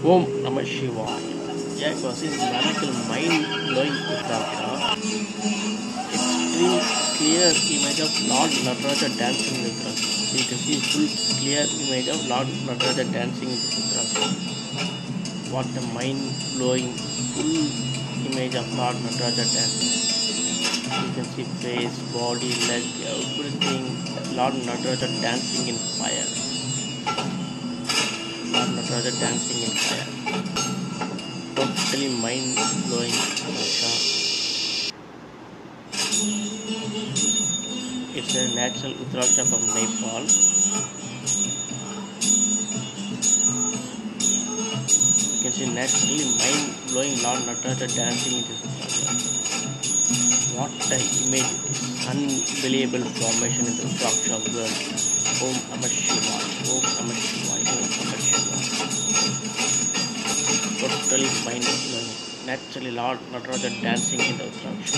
Om Namaha Shivaya. Yeah, because it's miracle mind-blowing Rudraksha. Extreme clear image of Lord NATARAJA dancing in Rudraksha. So you can see full clear image of Lord NATARAJA dancing in Rudraksha. What a mind-blowing full image of Lord NATARAJA dancing. You can see face, body, leg, everything. Lord NATARAJA dancing in fire. Lord NATARAJA dancing in fire. Totally mind-blowing Rudraksha. It's a natural Rudraksha from Nepal. You can see naturally mind-blowing Lord NATARAJA dancing in this Rudraksha. What an image it is. Unbelievable formation in the Rudraksha world. Om Namaha Shivaya. Om Namaha Shivaya. Om Namaha Shivaya. Totally mind-blowing. Naturally Lord NATARAJA dancing in the Rudraksha.